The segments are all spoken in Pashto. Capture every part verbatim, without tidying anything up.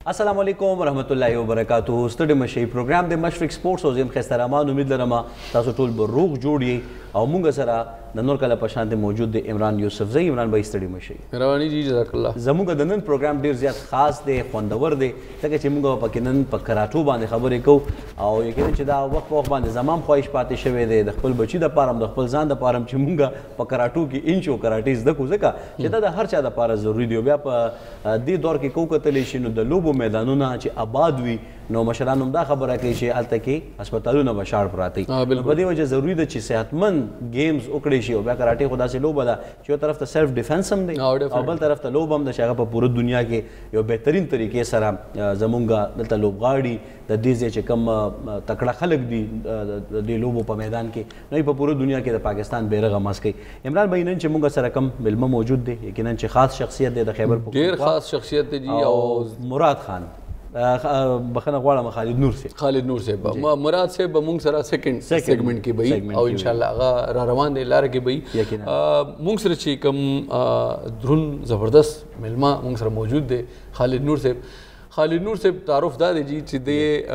السلام علیکم ورحمۃ اللہ وبرکاتہ. ستړي مشي پروګرام د مشرق سپورټس او زم خسته رحمان امید لرم تاسو ټول به روغ جوړ یې او مونږ سره د نور کله په شان موجود دی عمران یوسفزی. عمران بھائی ستړي مشي. رواني جی جزاک الله. زموږ د نن پروګرام ډیر زیات خاص دی، خوندور دی، ځکه چې موږ په کې نن په کراټو باندې خبرې کوو او یقینا چې دا وخت په وخت باندې زمام خواهش پاتې شوی دی د خپل بچي د پاره د خپل ځان د پاره چې موږ په کراټو کې انچو کراټې زده کوو، ځکه چې دا د هر چا د پاره ضروري دی. بیا په دې دور کې کو کتلی شي نو د لوبو میدانونه چې آباد وي نو مشران هم دا خبره کوي چې هلته کې هسپتالونه به شاړ پراته وي. په دې وجه ضروري ده چې صحتمند گیمز وکړی شي او بیا کراټې خو داسې لوبه ده چې یو طرف ته سیلف ډیفینس هم دی او بل طرف ته لوبه هم ده چې هغه په پوره دنیا کې یو بهترین طریقې سره زمونږ دلته لوبغاړي د دې ځای چې کوم تکړه خلک دي د دې لوبو په میدان کې نو په پوره دنیا کې د پاکستان بیرغ مس کوي. عمران بھائی نن چې موږ سره کوم ملمه موجود دی، یقینا چې خاص شخصیت دی د خیبر پختونخوا، ډېر خاص شخصیت دی جی. او مراد خان بخنه غواړم خالد نور صاحب خالد نور صاحب مراد صاحب به موږ سره سیکنډ سیګمنټ کې به او ان شاء الله هغه را روان دی لار کې به موږ سره چې کوم درون زبردست ملما موږ سره موجود دی خالد نور صاحب. خالد نور صاحب تعارف دا دی جی چې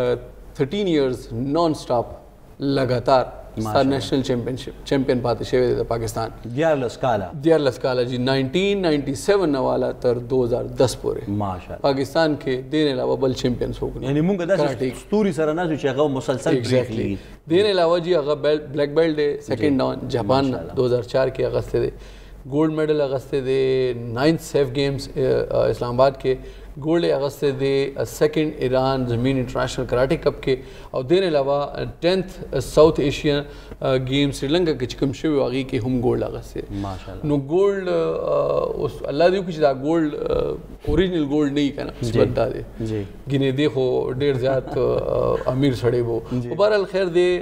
د تھرٹین ایئرز نان سٹاپ لګاتار ستار نیشنل چیمپئنشپ چیمپئن پاتې شوی دی د پاکستان. دیارلس کاله دیارلس کاله جی نائنٹین نائنٹی سیون نه والا تر دو هزار دس پورې ماشاءالله پاکستان کې دین علاوه بل چیمپئن څوک نه. یعنی موږ داسې ستوري سره نه چې هغه مسلسل ایگزیکټلی دین علاوه جی هغه بلیک بیلټ دی سیکنډ ډاون جاپان دو هزار چار کې اغسته دی، گولڈ میڈل اغسته دی نائنتھ سیف گیمز اسلام آباد کې گولڈ اغسته دی سیکنڈ ایران زمین انٹرنیشنل کراٹے کپ کې او دین علاوه ټینتھ ساؤتھ ایشین گیم سریلنکا کې چې کوم شوی هغې کې هم گولډ اغسته ماشاءالله. نو گولډ اوس الله دې وکړي چې دا گولډ اوریجنل گولډ نه وي که نه مصیبت دا دی ګینې دی خو ډېر زیات امیر سړی و. خو بهرحال خیر دی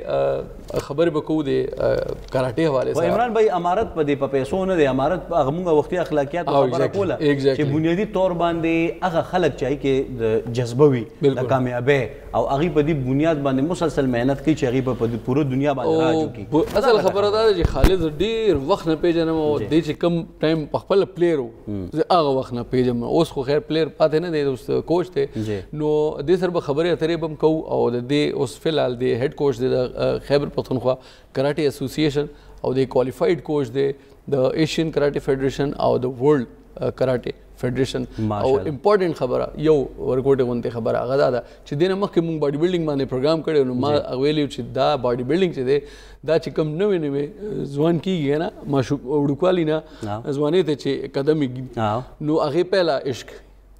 خبرې به کوو د کراټې حوالې سره. عمران بھائی امارت په دې په پیسو نه دی، امارت هغه مونږ وختي اخلاقیات خبره کوله چې بنیادي طور باندې هغه خلک چې هغې کې د جذبه وي د کامیابۍ او هغې په دې بنیاد باندې مسلسل محنت کوي چې هغې په پوره دنیا باندې راج وکړي. اصل خبره دا ده چې خالد ډېر وخت نه پیژنم او دی چې کوم ټایم په خپله پلیر و زه هغه وخت نه پیژنم. اوس خو خیر پلیر پاتې نه دی، اوس کوچ دی نو دې سره به خبرې اترې به هم کوو او د دې اوس فی الحال د هیډ کوچ دی د خیبر پختونخوا کراټې ایسوسییشن او د کوالیفاید کوچ دی د ایشین کراټې فیډریشن او د ورلډ کراټې فیډریشن. او امپورټنٹ خبره یو ورکوټې غونتې خبره هغه دا ده چې دې نه مخکې مونږ باډي بلډینګ باندې پروګرام کړی نو ما ویلي چې دا باډي بلډینګ چې دی دا چې کوم نوې نوې ځوان کېږي نه وړوکوالي نه ځوانۍ ته چې قدم ایږدي نو هغې پهله عشق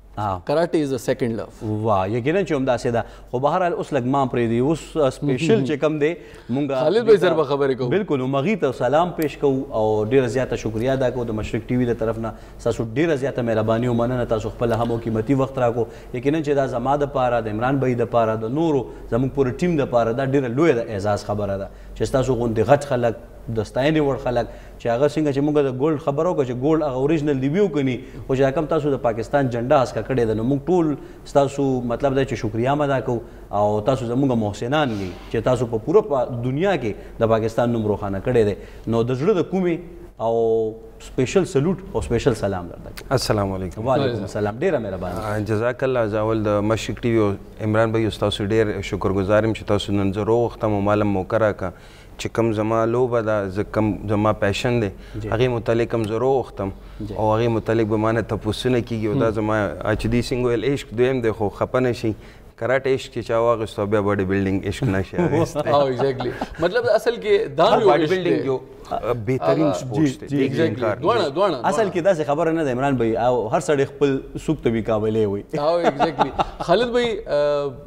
کراټه از ا سیکنډ لو. واه یقینا چې همداسې ده. خو بهرحال اوس لږ ما پرېږدي اوس سپیشل چې کوم دی مونږ خالد بھائی سره به خبرې کوو. بلکل هغې ته سلام پیش کوو او ډېره زیاته شکریه ادا کوو د مشرق ټي وي د طرف نه. ستاسو ډېره زیاته مهرباني او مننه، تاسو خپل هم قیمتي وخت راکو. یقینا چې دا زما دپاره د عمران بھائی دپاره د نورو زموږ پوره ټیم دپاره دا ډېره لویه د اعزاز خبره ده چې ستاسو غوندې غټ خلک د ستاینې وړ خلک چې هغه څنګه چې موږ د ګولډ خبره وکړه چې ګولډ هغه اوریجنل دی وي وکني خو چې کوم تاسو د پاکستان جنډه هسکه کړې ده نو موږ ټول ستاسو مطلب دی چې شکریه هم ادا کوو او تاسو زموږ محسنان یي چې تاسو په پوره دنیا کې د پاکستان نوم روښانه کړی دی. نو د زړه د کومې او سپیشل سلوټ او سپیشل سلام درته. السلام علیکم. وعلیکم السلام. ډېره مهرباني. جزاک الله. زه اول د مشرق ټي وي او عمران بھائی ستاسو ډېر شکرګزار یم چې تاسو نن زه روغ وخت مو مالم موقع راکړه چې کوم زما لوبه ده زه کوم زما پیشن دی هغې متعلق هم زه روغ وختم او هغې متعلق به مانه تپوسونه کېږي او دا زما اچ دي سینګ ویل عشق دویم دی خو خفه نه شي کراټه عشق چې چا واغېستو بیا باډي بلډینګ عشق نه شي اخیستی. او ایگزیکټلی مطلب اصل کې دا یو باډي بلډینګ یو بهترین سپورټس دی. دواړه دواړه اصل کې داسې خبره نه ده عمران بھائی او هر سړی خپل سوک ته وي قابلې وي. او ایگزیکټلی خالد بھائی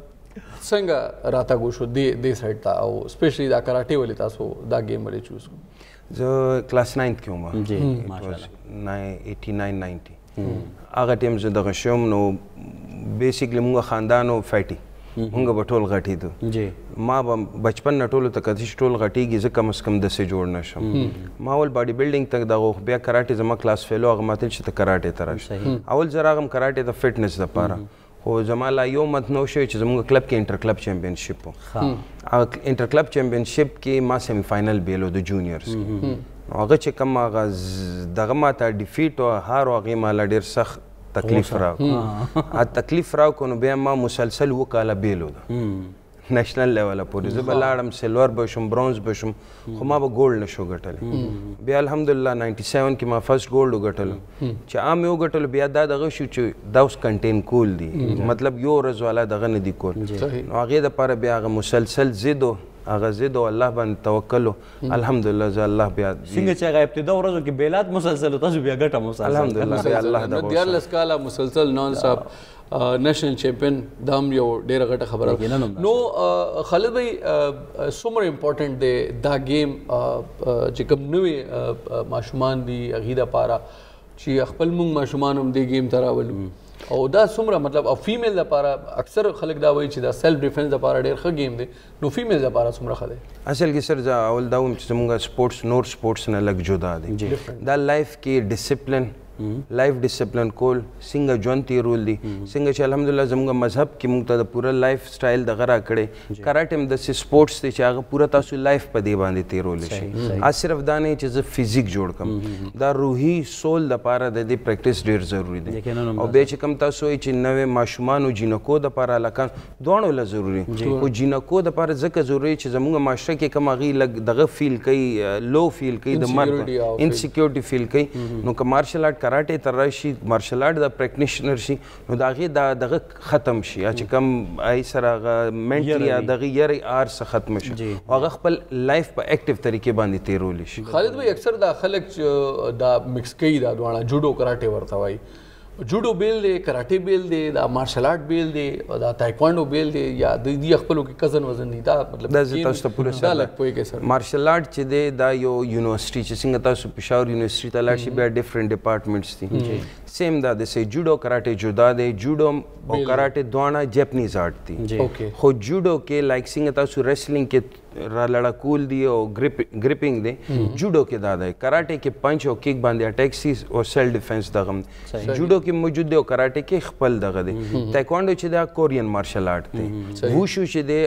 څنګه راته شو دې دې سایډ ته او سپیشلی دا کراټې ولې تاسو دا گیم ولې چوز کړو؟ زه کلاس ناینت کې وم جی ماشاءالله ایټي ناین ناینټي هغه ټیم زه دغه شوم نو بیسیکلی مونږ خاندانو فیټي مونږ به ټول غټېدو جی ما به بچپن نه ټولو ته کتې چې ټول غټېږي زه کم از کم داسې جوړ نه شم. ما اول باډي بلډینګ ته دغه بیا کراټې زما کلاس فیلو هغه ماته چې ته کراټې ته راشه اول زه راغم کراټې د فټنس دپاره خو زما لا یو مت نو شوی چې زموږ کلب کې انټر کلب چیمپینشپ و. انټر کلب چیمپینشپ کې ما سیمی فاینل بیلو د جونیئرز کې هغه چې کوم هغه دغه ما ته ډیفیټ او هار او هغې ما لا ډېر سخت تکلیف راکو ا تکلیف راکو نو بیا ما مسلسل وکاله بیلو ده نېشنل لیوله پورې زه به لاړم سلور به شم برونز به شم خو ما به ګولډ نشو ګټلی بیا الحمدلله ناینټي سیون کې ما فرسټ ګولډ وګټلو چې عام یې وګټلو بیا دا دغه شو چې دا اوس کنټین کول دي مطلب یو ورځ والا دغه نه دي کول نو هغې دپاره بیا هغه مسلسل ضد و هغه ضد و الله باندې توکل و الحمدلله زه الله بیا څنګه چې هغه ابتدا ورځو کې بیلات مسلسل تاسو بیا ګټه مسلسل الحمدلله بیا الله د دیارلس کاله مسلسل نان سټاپ نېشنل چیمپیون دا هم یو ډېره غټه خبره نو خالد بھائی څومره امپورټنټ دی دا گیم چې کوم نوې ماشومان دي هغې دپاره چې خپل مونږ ماشومان هم دې گیم ته راولو او دا څومره مطلب او فیمیل دپاره اکثر خلک دا وایي چې دا سیلف ډیفینس دپاره ډېر ښه گیم دی نو فیمیل دپاره څومره ښه دی اصل کې سر زه اول دا وایم چې زموږ سپورټس نور سپورټس نه لږ جدا دی دا لایف کې ډسپلن لایف ډسپلن کول څنګه ژوند تیرول دي څنګه چې الحمدلله زموږ مذهب کې موږ ته د پوره لایف سټایل دغه راکړی کراټ هم داسې سپورټس دی چې هغه پوره تاسو لایف په دې باندې تیرولی شي ا صرف دا نه چې زه فزیک جوړ کړم دا روحي سول دپاره د دې پریکټس ډېر ضروري دی او بیا چې کوم تاسو وایي چې نوې ماشومانو جینکو دپاره هلکان دواړو له ضروري خو جینکو دپاره ځکه ضروري چې زموږ معاشره کې کوم هغې لږ دغه فیل کوي لو فیل کوي د مرګ انسیکیورټي فیل کوي نو که مارشل آرټ کراټې ته راشي مارشل آرټ د پریکټیشنر شي نو د هغې دا دغه ختم شي چې کوم هغې سره هغه منټلي یا دغه یری آر څه ختم شي او هغه خپل لایف په اکټیو طریقې باندې تیرولی شي خالد بھائی اکثر دا خلک چې دا مکس کوي دا دواړه جوډو کراټې ورته وایي جوډو بیل دی کراټې بیل دی دا مارشل آرټ بیل دی دا تایکوانډو بیل دی یا د دې خپلو کې کزن وزن دی دا مطلب دا زه تاسو ته پوره دا لږ پوهېږئ سر مارشل آرټ چې دی دا یو یونیورسټي چې څنګه تاسو پېښور یونیورسټي ته لاړ شئ بیا ډفرنټ ډپارټمنټس دي سیم دا داسې جوډو کراټې جدا دی جوډو او کراټې دواړه جیپنیز آرټ دي خو جوډو کې لایک څنګه تاسو ریسلینګ کې را لړکول دي او ګریپینګ دی جوډو کې دا دی کراټې کې پنچ او کیک باندې اټیک سي او سیلف ډیفینس دغه جوډو کې موجود دی او کراټې کې خپل دغه دی تایکوانډو چې دا کورین مارشل آرټ دی ووشو چې دی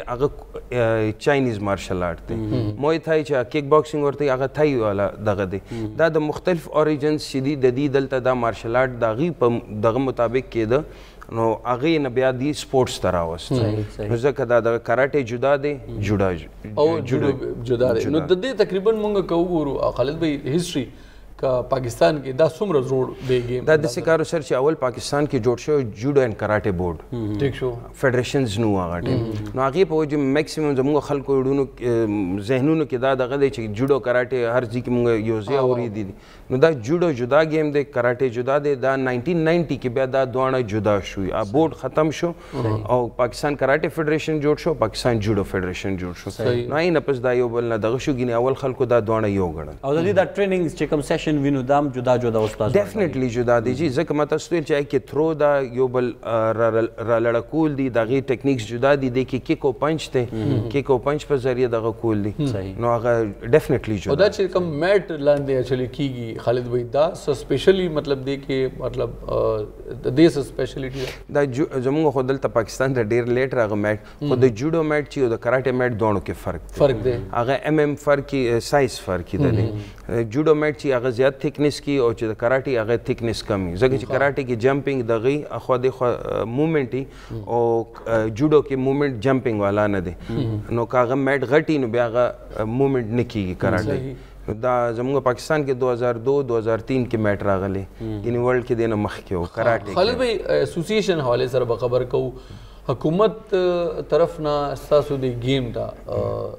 هغه چاینیز مارشل آرټ دی موی تھای چې کیک باکسینګ ورته هغه تھای والا دغه دی دا د مختلف اوریجنز چې دي د دې دلته دا مارشل آرټ د هغې په دغه مطابق کېده نو هغې نه بیا دی سپورټس ته راوست نو ځکه دا د کراټې جدا دی جوډا او جوډو جدا دی نو د دې تقریبا مونږ که وګورو خالد بھائی هسټري که پاکستان کې دا څومره زوړ دی گیم دا داسې کار سر چې اول پاکستان کې جوړ شوی جوډو اینډ کراټې بورډ ټیک شو فیډریشنز نو هغه ټیم نو هغې په وجه میکسیمم زموږ خلکو ډونو ذهنونو کې دا دغه دی چې جوډو کراټې هر ځای کې مونږ یو ځای اورېدي دي نو دا جوډو جدا گیم دی کراټې جدا دی دا ناینټین ناینټي کې بیا دا دواړه جدا شوي بورډ ختم شو او پاکستان کراټې فیډریشن جوړ شو پاکستان جوډو فیډریشن جوړ شو نو هغې نه پس دا یو بل نه دغه شو ګینې اول خلکو دا دواړه یو ګڼل او د دې دا ټریننګ چې کوم سیشن وینو دا هم جدا جدا استاد ډیفینیټلی جدا دی جی ځکه ما تاسو ته ویل چې کې تھرو دا یو بل را لړکول دي د هغې ټیکنیکس جدا دي دی کې کیک او پنچ دی کیک او پنچ په ذریعه دغه کول دي نو هغه ډیفینیټلی جدا او دا چې کوم میټ لاندې اچولې کېږي خالد بھائی دا څه سپیشلی مطلب دی کې مطلب د دې څه سپیشلیټي دا زموږ خو دلته پاکستان ته ډېر لیټ راغی میټ خو د جوډو میټ چې د کراټې میټ دواړو کې فرق فرق دی هغه ایم ایم فرق سایز فرق دی جوډو میټ چې هغه زیات تھکنس کی او چې د کراټي هغه تھکنس کم وي ځکه چې کراټي کې جمپینګ دغې اخوا دېخوا مومنټ او جوډو کې مومنټ جمپینګ والا نه دی نو که هغه میټ غټي نو بیا هغه مومنټ نه کېږي کراټي دا زموږ پاکستان کې دو هزار دو دو هزار تین کې میټ راغلی یعنی ورلډ کې دی نه مخکې و کراټي خالد بھائی ایسوسیشن حوالې سره به خبر کوو حکومت طرف نه ستاسو د گیم ته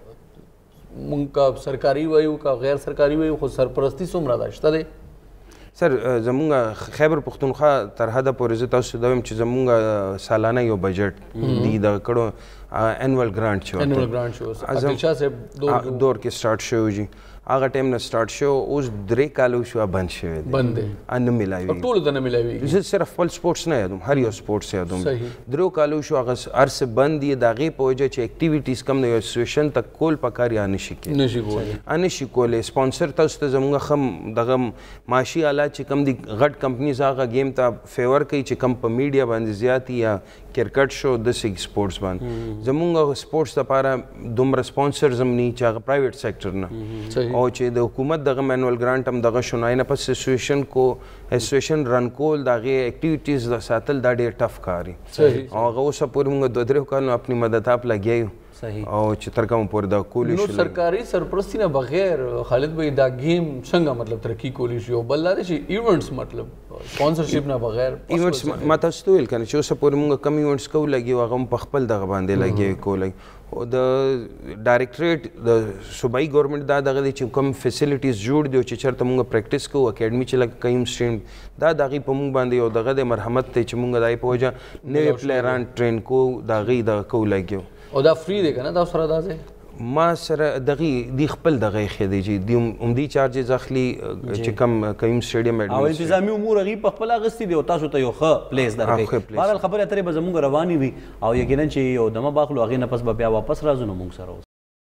مونږ کا سرکاري وایو کا غیر سرکاري وایو خو سرپرستی څومره ده شته دی سر زمونږ خیبر پښتونخوا تر حده پورې زه تاسو ته وایم چې زمونږ سالانه یو بجټ دی دغه کړو انول ګرانټ چې انول ګرانټ شو عادل شاه صاحب دور کې سٹارټ شوی جی هغه ټایم نه سٹارټ شو اوس درې کالو شو بند شوی دی بند دی ان ملایوي ټول ته نه ملایوي زه صرف خپل سپورټس نه یادوم هر یو سپورټس یادوم درو کالو شو هغه ارس بند دی د هغې په وجه چې اکټیویټیز کم نه یو اسوسییشن ته کول پکار یا نشي کېدای نشي کولی نشي کولی سپانسر تاسو ته زموږ ښه دغه معاشي آلات چې کم دي غټ کمپنیز هغه گیم ته فیور کوي چې کم په میډیا باندې زیات یا کرکټ شو داسې سپورټس باندې زمونږ سپورټس لپاره دومره سپانسرز هم ني چې هغه پرایویټ سیکټر نه او چې د حکومت دغه مینوال ګرانټ هم دغه شو نه پس اسوسییشن کو اسوسییشن رن کول دغه اکټیویټیز د ساتل دا ډېر ټف کاري او هغه اوسه پورې موږ دوه درې کالو خپل مدد اپ لګیو او چې تر کوم پورې دا کولی شو نو سرکاري سرپرستی نه بغیر خالد بھائی دا گیم څنګه مطلب ترقی کولی شي او بل دا چې ایونټس مطلب سپانسرشپ نه بغیر ایونټس ما تاسو ته ویل کنه چې اوسه پورې موږ کم ایونټس کو لګیو هغه په خپل دغه باندې لګیو کولای او د ډایریکټریټ د صوبایي ګورنمنت دا دغه چې کوم فیسیلیټیز جوړ دی چې چېرته موږ پریکټیس کوو اکیډمي چې لکه کوم سټریم دا د هغې په موږ باندې یو دغه د مرحمت دی چې موږ د هغې په وجه نوي پلیران ټرین کوو د هغې دغه کوو لګیو او دا فری دی که نه تاسو سره دا ځای ما سره دغې دی خپل دغه ایښی دی چې دی عمدي چارجز اخلي چې کوم کوم سټیډیم او انتظامي امور هغې په خپله اخیستي دي او تاسو ته یو ښه پلیس درکوي بهرحال خبرې اترې به زموږ روانې وي او یقینا چې یو دمه باخلو هغې نه پس به بیا واپس راځو نو موږ سره اوس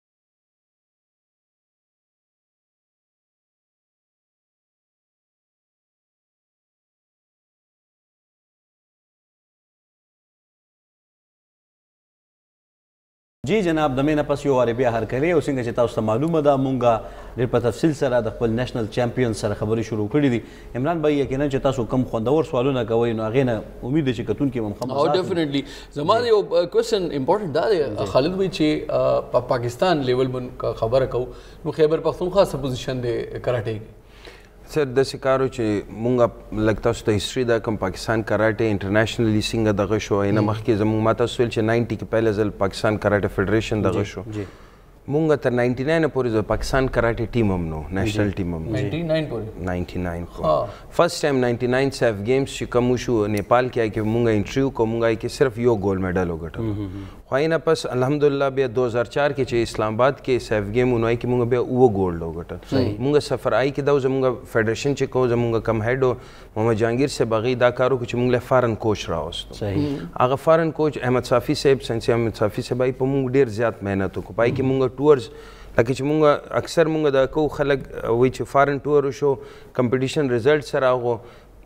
جی جناب د مې نه پس یو وارې بیا هرکلی او څنګه چې تاسو ته معلومه ده مونږ ډېر په تفصیل سره د خپل نیشنل چیمپیون سره خبرې شروع کړي دي عمران بھائی یقینا چې تاسو کم خوندور سوالونه کوئ نو هغې نه امید دی چې کتونکي به هم او ډیفینیټلی زما یو کوېسچن امپورټنټ دا دی خالد بھائی چې په پاکستان لیول باندې خبره کوو نو خیبر پختونخوا څه پوزیشن دی کراټې کې سر داسې کار و چې مونږ لږ تاسو ته هسټري ده کوم پاکستان کراټې انټرنیشنلی څنګه دغه شو نه مخکې زموږ ما تاسو ویل چې ناینټي کې پهله ځل پاکستان کراټې فیډریشن دغه شو مونږ تر ناینټي ناین پورې د پاکستان کراټې ټیم هم نو نیشنل ټیم هم ناینټي ناین پورې ناینټي ناین فرست ټایم ناینټي ناین سیف گیمز چې کوم شو نیپال کې کې مونږ انټریو کوو مونږ کې صرف یو ګولډ میډل وګټل خو نه پس الحمدلله بیا دو هزار چار کې چې اسلام آباد کې سیف گیم ونوای کې مونږ بیا اوه ګولډ وګټل مونږ سفر آی کې دا زمونږ فیډریشن چې کوو زمونږ کم هیډ محمد جهانگیر صاحب هغې دا کار وکړو چې مونږ له فارن کوچ راوستو هغه فارن کوچ احمد صافي صاحب سنسي احمد صافي صاحب په مونږ ډېر زیات محنت وکړو پای کې مونږ ټورز لکه چې مونږ اکثر مونږ دا کوو خلک وایي چې فارن ټور وشو کمپټیشن رزلټ سره راغو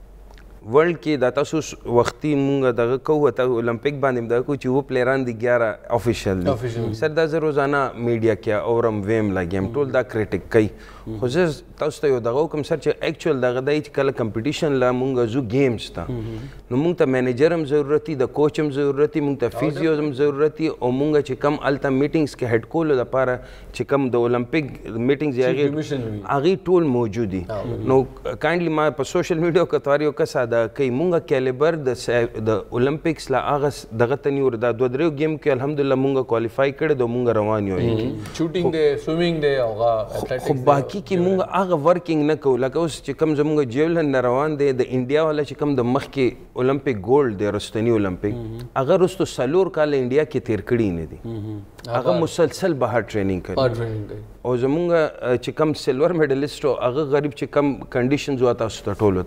ورلډ کې دا تاسو وختي مونږ دغه کوو ته اولمپیک باندې دغه کوو چې اووه پلیران دي ګیاره افیشل دي سر دا زه روزانه میډیا کې اورم ویم لګیم ټول دا کریټیک کوي خو زه تاسو ته یو دغه وکړم سر چې ایکچوال دغه دی چې کله کمپټیشن له مونږ ځو گیمز ته نو مونږ ته مینیجر هم ضرورت دي د کوچ هم ضرورت دي مونږ ته فیزیو هم ضرورت دي او مونږ چې کم هلته میټینګز کې هیډ کولو دپاره چې کم د اولمپیک میټینګز هغې هغې ټول موجود دي نو کاینډلی ما په سوشل میډیا کتوار یو کس دا کوي مونږ کیلیبر د اولمپکس لا هغه دغه ته نیو دا دوه دریو گیم کې الحمدلله مونږ کوالیفای کړی د مونږ روان یو شوټینګ دی سویمینګ دی او خو باقي کې مونږ هغه ورکینګ نه کوو لکه اوس چې کوم زمونږ جیولن نه روان دی د انډیا والا چې کوم د مخکې اولمپیک ګولډ دی رستنی اولمپیک هغه رستو څلور کاله انډیا کې تیر کړي نه دي هغه مسلسل بهر ټریننګ کوي او زمونږ چې کوم سلور میډلیسټ هغه غریب چې کوم کنډیشنز وا تاسو ته ټولو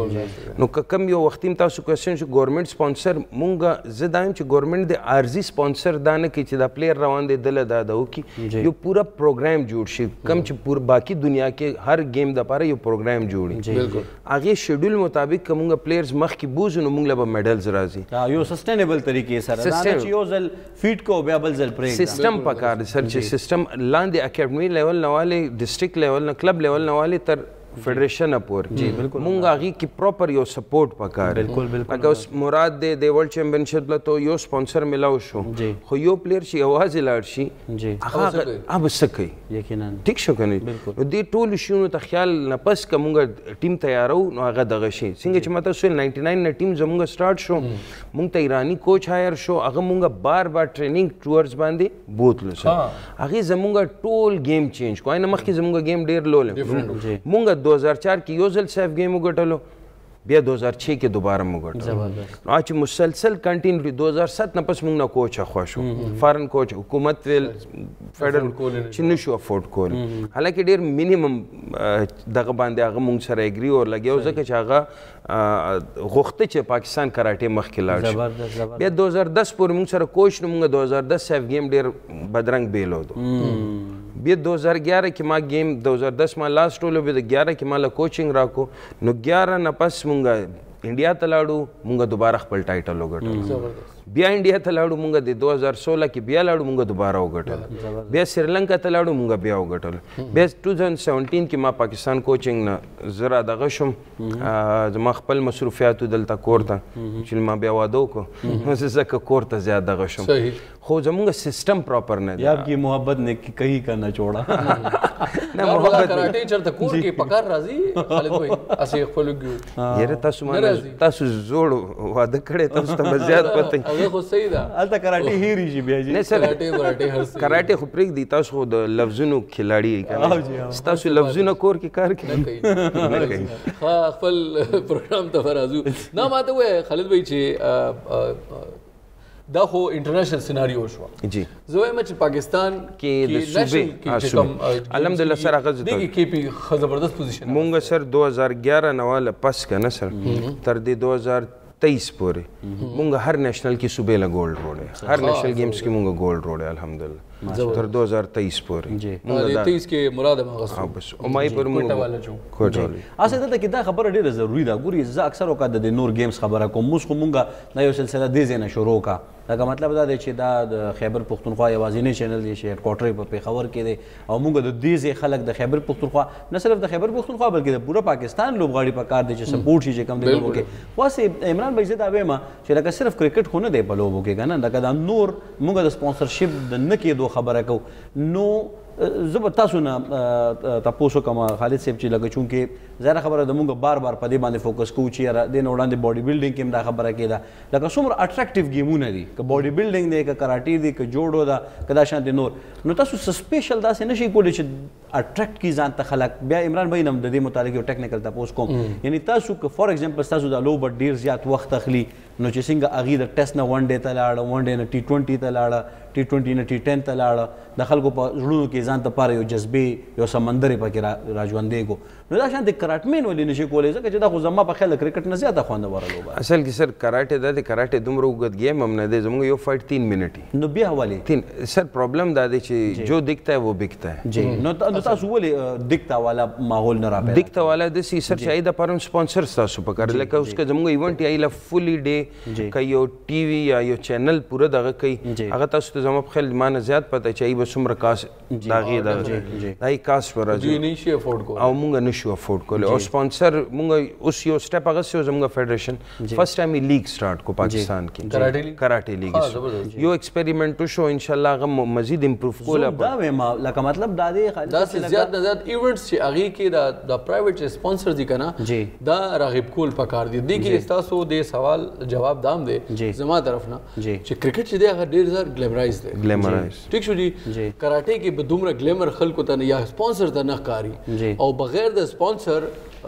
ته نو کم یو وختیم تاسو کوېسچن چې ګورنمنټ سپانسر مونږ زه دا یم چې ګورنمنټ د عارضي سپانسر دا نه کوي چې دا پلیر روان دی دله دا د وکړي یو پوره پروګرام جوړ شي کم چې پور باقي دنیا کې هر گیم دپاره یو پروګرام جوړي هغې شیډول مطابق که مونږ پلیرز مخکې بوزو نو مونږ له به میډلز راځي یو سسټینیبل طریقې سره دا چې یو ځل فیټ کو بیا بل ځل پرېږدم سیستم پکار دی سر چې سیستم لاندې اکیډمي لیول نه والې ډسټرکټ لیول نه کلب لیول نه والې تر فیډریشن پورې جی بالکل مونږ هغې کې پراپر یو سپورټ پکار بالکل بالکل لکه اوس مراد دی د ورلډ چیمپینشپ له یو سپانسر ملاو شو خو یو پلیر چې یوازې لاړ شي جی هغه به څه کوي یقینا ټیک شو که نه نو دې ټولو شیونو ته خیال نه پس که مونږ ټیم تیارو نو هغه دغه شي څنګه چې ما تاسو ویل ناینټي ناین نه ټیم زمونږ سټارټ شو مونږ ته ایراني کوچ هایر شو هغه مونږ بار بار ټریننګ ټورز باندې بوتلو سر هغې زمونږ ټول گیم چینج کو نه مخکې زمونږ گیم ډېر لو لې مونږ دو هزار چار کې یو ځل سیف گیم وګټلو بیا دو هزار چھ کې دوباره مو ګټلو نو چې مسلسل کنټینیو دو هزار سات نه پس موږ نه کوچ اخوا شو فارن کوچ حکومت ویل فیډرل چې نشو افورډ کول حالانکه ډېر مینیمم دغه باندې هغه موږ سره اګري اور لګیو ځکه چې هغه غوښته چې پاکستان کراټې مخکې لاړ شي بیا دو هزار دس پورې موږ سره کوچ نو موږ دو هزار دس سیف گیم ډېر بدرنګ بیلو دو بیا دو هزار گیارہ کې ما گیم دو هزار دس ما لاست ټولو بیا د گیارہ کې ما له کوچنګ راکو نو گیارہ نه پس مونږ انډیا ته لاړو مونږ دوباره خپل ټایټل وګټلو بیا انډیا ته لاړو مونږ د دوه هزار سولہ کې بیا لاړو مونږ دوباره وګټل بیا سریلنکا ته لاړو مونږ بیا وګټل بیا ټو تھاوزنډ سیونټین کې ما پاکستان کوچنګ نه زه را دغه شوم زما خپل مصروفیاتو دلته کور ته چې ما بیا واده وکړو نو زه ځکه کور ته زیات دغه شوم خو زمونږ سیسټم پراپر نه دی یا کی محبت نے کہیں کا نہ چھوڑا نه محبت کراټه چرته کور کې پکار راځي خالد بھائی اسی خپل ګو یاره تاسو ما تاسو زوړ واده کړی تاسو ته زیات پته هغه خو صحیح ده الته کراټه هیری شي بیا جی نه سر کراټه کراټه هر څه کراټه خو پرېږ دی تاسو خو د لفظونو کھلاړي کنه تاسو لفظونه کور کې کار کوي نه کوي ها خپل پروګرام ته فرازو نه ماته وای خالد بھائی چې دا خو انټرنیشنل سيناريو شو جی زه وایم چې پاکستان کې د صوبې الحمدلله سر هغه دغه کې پی زبردست پوزیشن مونږ سر دوه هزار ګیارہ نواله پس کنه سر تر دې دوه هزار تیئیس پورې مونږ هر نیشنل کې صوبې له ګولډ روړې هر نیشنل گیمز کې مونږ ګولډ روړې الحمدلله تر دوه هزار تیئیس پورې جی تیئیس کې مراد مغسو بس او مای پر مونږ کوټه والی اسه دلته کې دا خبره ډیره ضروری ده ګوري زه اکثر وکړه د نور گیمز خبره کوم موږ خو مونږه دا یو سلسله دې زنه شروع کا دا مطلب دا دی چې دا د خیبر پختونخوا یوازینی چینل دی چې هډ کوارټر په پیښور کې دی او موږ د دې ځای خلک د خیبر پختونخوا نه صرف د خیبر پختونخوا بلکې د پوره پاکستان لوبغاړي په کار دی چې سپورټ شي چې کم دی لوبو کې واسه عمران بھائی زه دا وایم چې لکه صرف کرکټ خو نه دی په لوبو کې کنه لکه دا نور موږ د سپانسرشپ د نه کېدو خبره کو نو زه به تاسو نه تاسو کوم خالد صاحب چې لکه چونکې زړه خبره د موږ بار بار په دې باندې فوکس کوو چې د وړاندې باډي بلډینګ کې دا خبره کېده لکه څومره اټریکټیو گیمونه دي که باډي بلډینګ دی که کراټي دی که جوډو ده که دا شان دي نور نو تاسو سپیشل داسې نشئ کولی چې اټریکټ کی ځان ته خلک بیا عمران بھائی نم د دې متعلق یو ټیکنیکل تاسو کوم یعنی تاسو که فار ایگزامپل تاسو د لوبه ډیر زیات وخت اخلي نو چې څنګه اغي د ټیسټ نه ون ډے ته لاړه ون ډے نه ټي ټوینټي ته لاړه ټي ټوینټي نه ټي ټین ته لاړه د خلکو په زړونو کې ځان ته پاره یو جذبې یو سمندر پکې راژوندې کو نو دا شان د کراټمین ولې نشي کولای ځکه چې دا خو زما په خیال کرکټ نه زیاته خوندوره لوبه اصل کې سر کراټه د کراټه دومره وګت گیم هم نه دی زموږ یو فایټ تین منټي نو بیا حواله تین سر پرابلم دا دی چې جو دکھتا ہے وہ بکتا ہے جی نو تاسو ولې دکتا والا ماحول نه را پیدا دکتا والا د سی سر چې دا پرم سپانسر تاسو پکړ لکه اوس که زموږ ایونت یې لا فلی ډے که یو ټي وي یا یو چینل پوره دغه کوي هغه تاسو ته زما په خیال مانه زیات پته چې ای به څومره کاس داغي دغه دای کاس پر راځي دوی نشي افورډ کول او مونږ نشو افورډ کول او سپانسر مونږ اوس یو سټپ هغه سو زموږ فیډریشن فرست ټایم لیگ سٹارټ کو پاکستان کې کراټه لیگ کراټه لیگ یو ایکسپریمنٹ شو ان شاء الله هغه مزید امپروف کول دا ما لکه مطلب دا دی دا زیات نه زیات ایونټس چې هغه کې دا د پرایویټ سپانسر دي کنه دا راغب کول پکار دي د کې تاسو د سوال جواب دام دی زما طرف نه چې کرکټ چې دی هغه ډیر زر ګلیمرایز دی ګلیمرایز ٹھیک شو جی کراټه کې به دومره ګلیمر خلکو ته یا سپانسر ته نه کاری او بغیر د سپانسر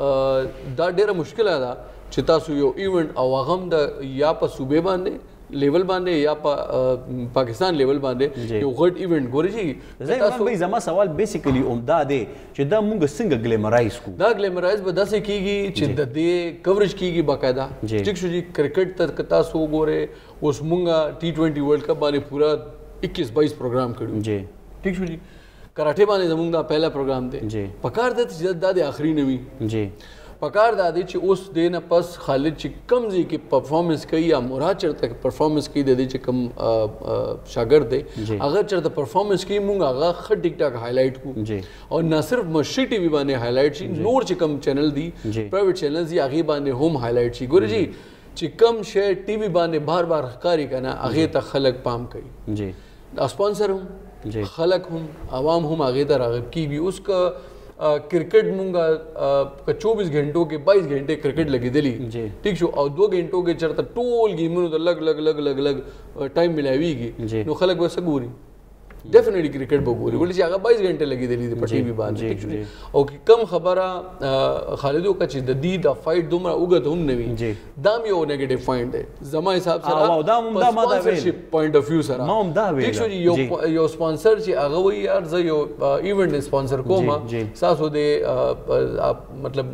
دا ډیره مشکله ده چې تاسو یو ایونت او هغه د یا په صوبې باندې لیول باندې یا په پاکستان لیول باندې یو غټ ایونت ګوري چې تاسو به زما سوال بیسیکلی عمده دی چې دا موږ څنګه ګلیمرایز کو دا ګلیمرایز به داسې کیږي چې د دې کوریج کیږي باقاعده ٹھیک شو جی کرکټ ته تاسو ګوره اوس موږ ټي ټوینټي ورلد کپ باندې پورا اکیس بائیس پروګرام کړو جی ٹھیک شو جی کراټه باندې زموږ دا پہلا پروګرام دی پکار د چې د اخري نوي جی پکار دا دی چې اوس دینه پس خالد چې کم ځای کې پرفارمنس کوي یا مراد چرته پرفارمنس کوي د دې چې کم شاګرد دی اگر چرته پرفارمنس کوي مونږ هغه خ ټیک ټاک هایلایټ کو او نه صرف مشي ټي وي باندې هایلایټ شي نور چې کم چینل دي پرایویټ چینلز دی هغه باندې هم هایلایټ شي ګوري جی چې کم شی ټي وي باندې بار بار ښکاری کنه هغه ته خلک پام کوي جی سپانسر هم خلک هم عوام هم هغه ته راغب کیږي اوس کا کرکٹ مونږه چوبیس غنټو کې بائیس غنټه کرکٹ لګیدلی ٹھیک شو او دو غنټو کې چرته ټول گیمونو د لګ لګ لګ لګ لګ ټایم ملاویږي نو خلک وسه ګوري ډیفینیټلی کرکټ به ګوري ولې چې هغه بائیس غنټه لګیدلی د پټي وی باندې او کم خبره خالدو کا چې د دې د فایټ دومره وګت هم نوي دام یو نیگیټیو پوینټ دی زما حساب سره او دا هم دا ما دا ویل پوینټ اف ویو سره ما هم دا ویل ٹھیک شو یو یو سپانسر چې هغه وی یار زه یو ایونت سپانسر کوم تاسو د مطلب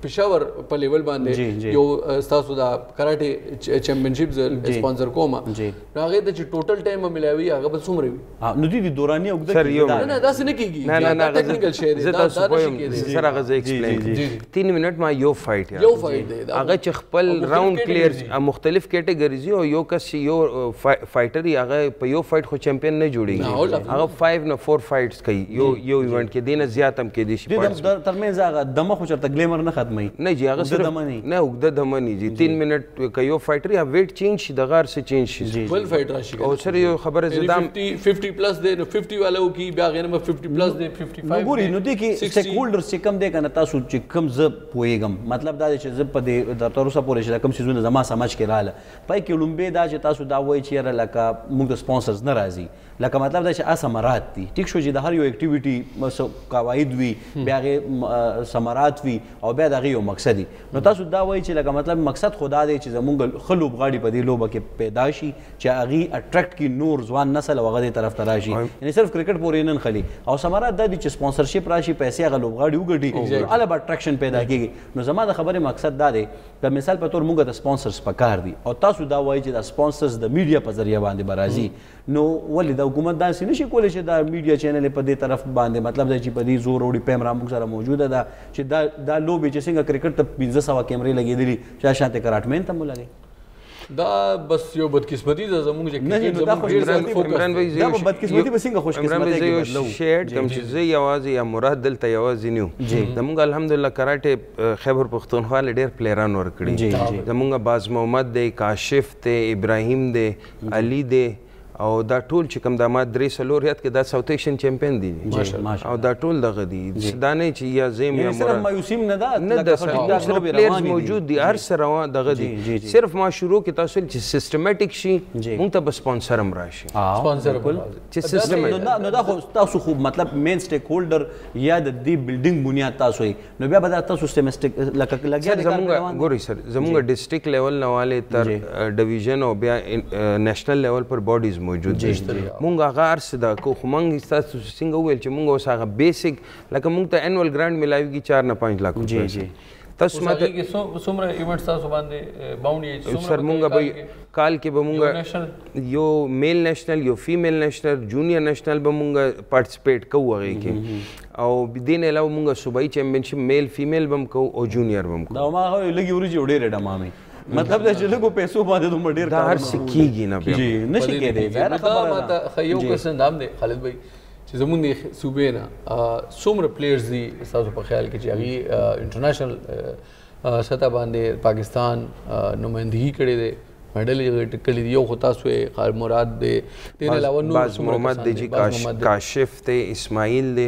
پېښور په لیول باندې یو ستاسو دا کراټې چیمپionship سپانسر کوم هغه د چې ټوټل ټایم ملاوي هغه بل څومره وي نو دي دوراني او د نه داسې نه کیږي نه نه ټیکنیکل شی دی دا دا سره هغه زه ایکسپلین تین منټ ما یو فایټ یو فایټ دی هغه چې خپل راوند کلیئر مختلف کیټګریز او یو کس یو فایټر هغه په یو فایټ خو چیمپیون نه جوړیږي هغه فایو نه فور فایټس کوي یو یو ایونت کې دینه زیات هم کې دي شي ترمنځ هغه دمه خو چرته ګلیمر نه ختمي نه جی هغه صرف نه وګد دمنی جی تین منټ کې یو فایټر یا ویټ چینج شي د غار څخه چینج شي بل فایټ راشي او سره یو خبره زدام fifty پلس دی نو fifty والو کې بیا غیر ما fifty پلس دی fifty-five ګوري نو دي کې سټیک هولډرز چې کم دی کنه تاسو چې کم ز پويګم مطلب دا چې ز په دې د تر اوسه پورې چې کم سيزونه زما سمجھ کې رااله پای کې لومبه دا چې تاسو دا وایي چې لکه موږ د سپانسرز نه راځي لکه مطلب دا چې اسمرات دي ټیک شو چې د هر یو اکټیویټي قواعد وي بیا غي سمرات وي او بیا دغه یو مقصد دي نو تاسو دا وایي چې لکه مطلب مقصد خدا دی چې زمونږ خلوب غاړي په دې لوبه کې پیدا شي چې هغه اټریکټ کی نور ځوان نسل وغه دې طرف تراشي یعنی صرف کرکټ پورې نه خلی او سمرات د دې چې سپانسرشپ راشي پیسې هغه لوب غاړي وګټي اله به اټریکشن پیدا کیږي نو زما د خبره مقصد دا دی په مثال په تور موږ د سپانسرز پکار دي او تاسو دا وایي چې د سپانسرز د میډیا په ذریعہ باندې برازي نو ولې د حکومت داسې نشي کولی چې دا میډیا چینل په دې طرف باندې مطلب دا چې په دې زور وړي پیم را موږ سره موجوده ده چې دا دا لوبې چې څنګه کرکټ ته پنځه سوه کیمرې لګېدلي چې شانته کراټمین ته مو لګي دا بس یو بدقسمتي ده زموږ چې نه دا خوشقسمتي دا بدقسمتي به څنګه خوشقسمتي کې بدلو شیډ کوم چې زه یوازې یا مراد دلته یوازې نیو زموږ الحمدلله کراټه خیبر پښتونخوا ډېر پلیران ورکړي زموږ باز محمد دی کاشف دی ابراهیم دی علي دی او دا ټول چې کوم د ما درې څلور یاد کې دا ساوث ایشین چیمپیون دي او دا ټول دغه دي دا نه چې یا زم یا صرف مایوسیم نه ده نه د سره پلیئرز موجود دي هر سره دغه دي صرف ما شروع کې تاسو چې سیستماتیک شي مونږ ته سپانسر هم راشي سپانسر کول چې سیستم نو دا خو تاسو خو مطلب مین سټیک هولډر یا د دې بلډینګ بنیاد تاسو نو بیا به تاسو سیستماتیک لکه لګیا زموږ ګوري سر زموږ ډیسټریکټ لیول نه والے تر ډیویژن او بیا نېشنل لیول پر باډیز موجود دي مونږ هغه ارس دا کو خو مونږ تاسو څنګه ویل چې مونږ اوس هغه بیسیک لکه مونږ ته انوال ګرانټ ملایوي چار نه پنځه لک جی جی تاسو ماته کې څومره ایونټس تاسو باندې باونډ یې سر مونږ به کال کې به مونږ یو میل نېشنل یو فیمیل نېشنل جونیئر نېشنل به مونږ پارټیسپیټ کوو هغه کې او دین علاوه مونږ صوبایي چیمپionship میل فیمیل بم کوو او جونیئر بم کوو دا ما لګي ورځي ډېر ډمامي مطلب دا چې لګو پیسو باندې دومره ډیر کار سکیږي نه بیا جی نشي کېدی دا خبره ماته یو قسم دام دی خالد بھائی چې زمونږ صوبې نه څومره پلیئرز دي تاسو په خیال کې چې هغه انټرنیشنل سطح باندې پاکستان نمائندګي کړې ده میډل یې ټکلې دی یو خو تاسو یې مراد دی تین علاوه نور باز محمد دی جی کاشف دی اسماعیل دی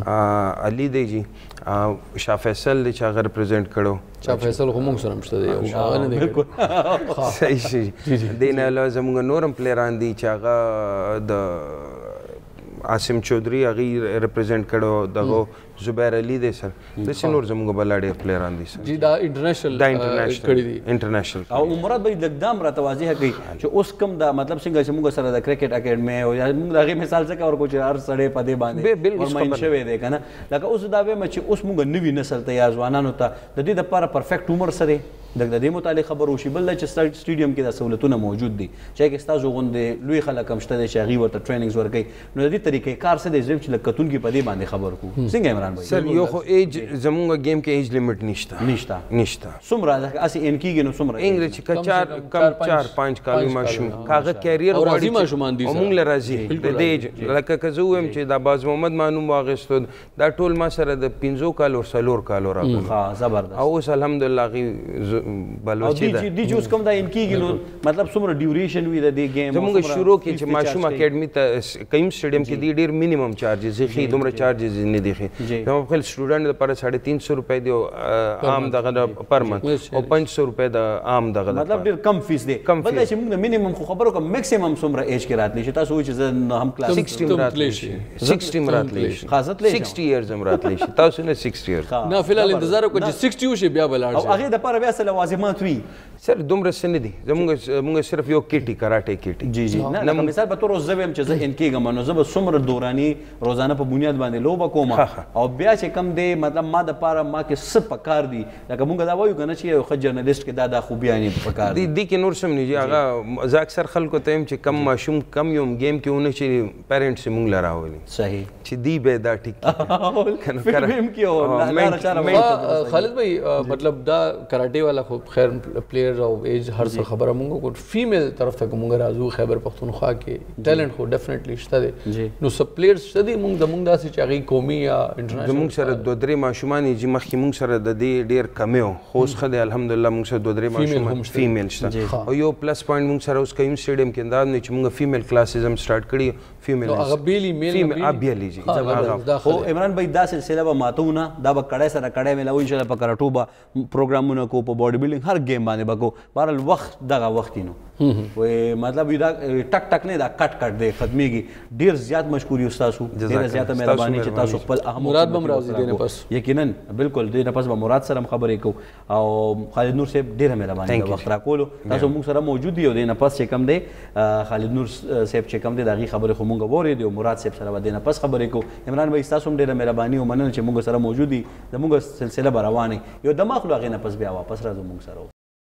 علي دی جی شاه فیصل دی چې هغه ریپرزینټ کړو شاه فیصل خو موږ سره مشته دی هغه نه دی بالکل صحیح شي دین علاوه زموږ نورم پلیران دي چې هغه د عاصم چودھری هغه ریپرزینټ کړو دغه زبیر علی دی سر د سنور زموږ بل ډېر پلیران دي سر جی دا انټرنیشنل دا انټرنیشنل دي انټرنیشنل او مراد به لګدام را توازیه کوي چې اوس کم دا مطلب څنګه چې موږ سره د کرکټ اکیډمي او یا موږ دغه مثال څخه ورکو چې هر سړی په دې باندې ورماین شوی دی کنه لکه اوس دا به چې اوس موږ نوی نسل ته یا ځوانانو ته د دې لپاره پرفیکټ عمر سره د دې متعلق خبر وشي بل چې سټیډیم کې د سہولتونه موجود دي چې کې ستاسو غونډې لوی خلک هم شته چې هغه ورته ټریننګز ورکوي نو د دې طریقې کار څه دی چې لکتون کې په دې باندې خبر کو څنګه عمران بھائی سر یو خو ایج زمونږ گیم کې ایج لیمټ نشته نشته نشته څومره اسی ان کېږي نو څومره انګلیش کې چار کم چار پنځ کالي ماشوم کاغه کیریئر غواړي ماشومان دي موږ لرازي د دې لکه که زه وایم چې دا باز محمد مانوم واغستو دا ټول ما سره د پنځو کالو سلور کالو راغلی ها زبردست او اوس الحمدلله غي بلوچ دی دی جوس کوم دا ان کېږي نو مطلب څومره ډیوریشن وي د دې گیم زموږ شروع کې چې ماشوم اکیډمي ته کیم سټیډیم کې دی ډیر مینیمم چارجز خي دومره چارجز نه دي خي نو خپل سټوډنټ لپاره ساڑھے تین سو روپے دی عام دغه پر منث او پنځه سو روپے د عام دغه مطلب ډیر کم فیس دی بل چې موږ مینیمم خو خبرو کوم میکسیمم څومره ایج کې راتلی شي تاسو چې زه هم کلاس شپږ راتلی شي شپږ راتلی شي خاصت لې شپږ ایئرز هم راتلی شي تاسو نه شپږ ایئرز نه فلحال انتظار وکړئ چې شپږ شي بیا بلاړ او هغه د پر بیا سره لوازمات وي سر دومره څه نه دي زمونږ زمونږ صرف یو کیټي کراټه کیټي جی جی نه لکه مثال په تور زه ویم چې زه ان کېږم نو زه به څومره دوراني روزانه په بنیاد باندې لوبه کوم او بیا چې کم دی مطلب ما د پاره ما کې څه پکار دي لکه مونږ دا وایو کنه چې یو ښه جرنالست کې دا دا خوبیانې پکار دي دي کې نور سم نه جی هغه زه اکثر خلکو ته يم چې کم ماشوم کم یو گیم کې ونه چې پیرنټس مونږ لراولي صحیح چې دی به دا ټیک فلم کې او خالد بھائی مطلب دا کراټه والا خو خیر پلیئر او ایج هر څه خبره مونږ کو فیمیل طرف ته مونږ راځو خیبر پختونخوا کې ټیلنٹ خو ډیفینیټلی شته دی نو سب پلیئرز شته دي مونږ د مونږ داسې چې هغه قومي یا انټرنیشنل مونږ سره دوه درې ماشومان چې مخکې مونږ سره د دې ډیر کم یو خو اوس ښه دی الحمدلله مونږ سره دوه درې ماشومان فیمیل شته او یو پلس پوینټ مونږ سره اوس کوم سټیډیم کې انداز نه چې مونږ فیمیل کلاسز هم سٹارټ کړی فیمیل هغه بیلی میل ابیلی جی او عمران بھائی دا سلسله به ماتونه دا به کړه سره کړه ملاوي ان شاء الله په کراټو به پروګرامونه کو په باډي بلډینګ هر گیم باندې بکو بهرحال وخت دغه وخت نو وای مطلب دا ټک ټک نه دا کټ کټ دی ختميږي ډیر زیات مشکوري استاد ډیر زیاته مهرباني چې تاسو خپل اهم مراد بم راځي دینه پس یقینا بالکل دینه پس به مراد سره خبرې کو او خالد نور صاحب ډیر مهرباني د وخت راکولو تاسو موږ سره موجود دی او دینه پس چې کم دی خالد نور صاحب چې کم دی دغه خبرې خو موږ ووري دی او مراد صاحب سره دینه پس خبرې کو عمران بھائی تاسو ډیر مهرباني او مننه چې موږ سره موجود دي د موږ سلسله روانه یو دماغ لو غینه پس بیا واپس راځو موږ سره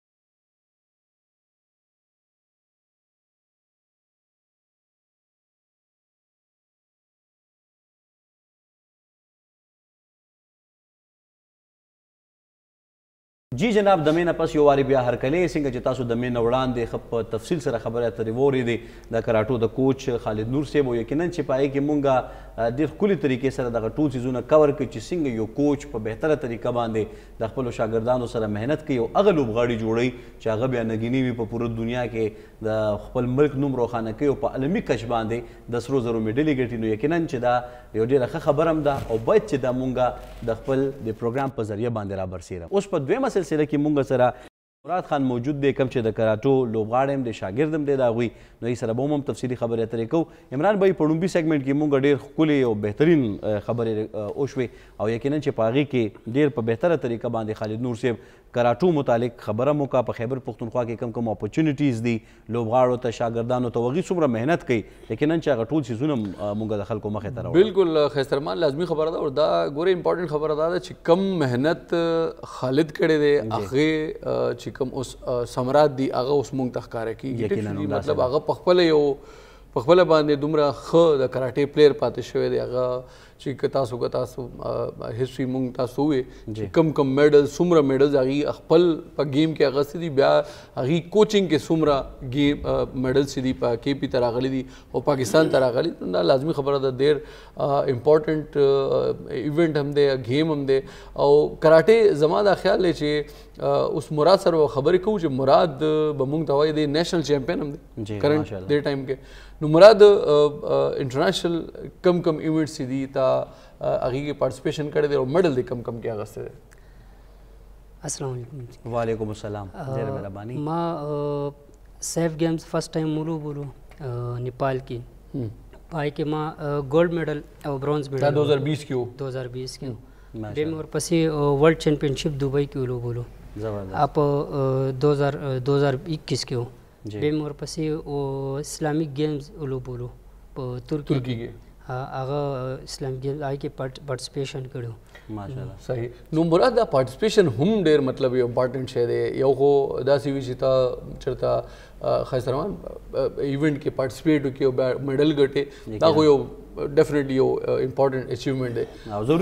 جی جناب د مینه پس یو واری بیا هرکلی څنګه چې تاسو د مینه وړاندې خپ تفصیل سره خبره اترې ووري دي د کراټو د کوچ خالد نور صاحب یقینا چې پای کې مونږه ډېر ښکلي طریقې سره دغه ټول څیزونه کور کړي چې څنګه یو کوچ په بهتره طریقه باندې د خپلو شاګردانو سره محنت کوي او هغه لوبغاړي جوړوي چې هغه بیا نګیني وي په پوره دنیا کې د خپل ملک نوم روښانه کوي او په عالمي کچ باندې د سرو زرو میډلې ګټي نو یقینا چې دا یو ډېره ښه خبره هم ده او باید چې دا مونږه د خپل د پروګرام په ذریعه باندې رابرسېږو اوس په دویمه سلسله کې مونږ سره مراد خان موجود دی کوم چې د کراټو لوبغاړی هم دی شاګرد هم دی د هغوی نو یې سره به هم تفصیلي خبرې اترې کوو عمران بھائی په لومبي سیګمنټ کې مونږ ډېر ښکلې او بهترین خبرې وشوې او یقینا چې په هغې کې ډېر په بهتره طریقه باندې خالد نور صاحب کراټو متعلق خبره مو کا په خیبر پختونخوا کې کم کم اپورچونیټیز دي لوبغاړو ته شاګردانو ته هغوی څومره محنت کوي یقینا چې هغه ټول څیزونه مونږ د خلکو مخې ته راوړو بالکل خیسترمان لازمي خبره ده او دا ګوره امپورټنټ خبره دا ده چې کم محنت خالد کړی دی هغې چې کم اوس ثمرات دي هغه اوس مونږ ته ښکاره کېږي مطلب هغه په خپله یو په خپله باندې دومره ښه د کراټې پلیر پاتې شوی دی هغه چې که تاسو که تاسو هسټري مونږ تاسو ووایې چې کم کم میډل څومره میډلز هغې خپل په گیم کې اخیستي دي بیا هغې کوچنګ کې څومره گیم میډلز چې دي په کے پي ته راغلي دي او پاکستان ته راغلي دا لازمي خبره ده ډېر امپورټنټ ایونټ هم دی گیم هم دی او کراټې زما دا خیال دی چې اوس مراد سره خبرې کوو چې مراد به مونږ ته وایي دی نیشنل چیمپئن هم دی کرنټ دې ټایم کې نو مراد انټرنیشنل کم کم ایونټس چې دي تا هغې کې پارټیسپیشن کړی دی او میډل دی کم کم کې اخیستی دی السلام علیکم وعلیکم السلام ډېره مهرباني ما سیف گیمز فرسٹ ٹائم مولو بولو نیپال کی پای کې ما ګولډ میډل او برونز میډل دو هزار بیس کې و دو هزار بیس کې و بیا مې ورپسې ورلډ چیمپئنشپ دوبۍ کې ولو بولو آپ دو ہزار دو ہزار اکیس کې و بیا مې ورپسې اسلامک گیمز ولو بولو په ترکی کې هغه اسلام گیم آی کې پارټیسپیشن کړو ماشاءالله صحیح نو مراد دا پارټیسپیشن هم ډېر مطلب یو امپارټنټ شی دی یو خو داسې وي چې تا چېرته ښایسته رحمان ایونټ کې پارټیسپیټ وکړي او میډل ګټې دا خو یو ډیفینیټلی یو امپورټنٹ اچیومنٹ دی